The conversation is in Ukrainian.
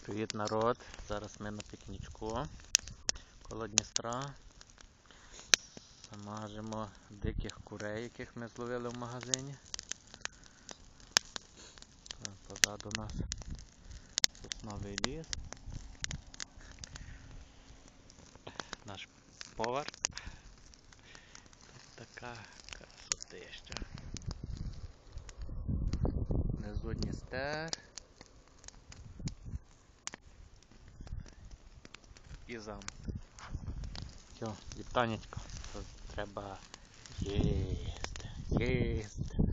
Привіт, народ! Зараз ми на пікнічку коло Дністра. Смажимо диких курей, яких ми зловили в магазині. Позаду нас сосновий ліс. Наш повар. Тут така красотища. Внизу Дністер. І замок. Все, вітанечко. Треба їсти.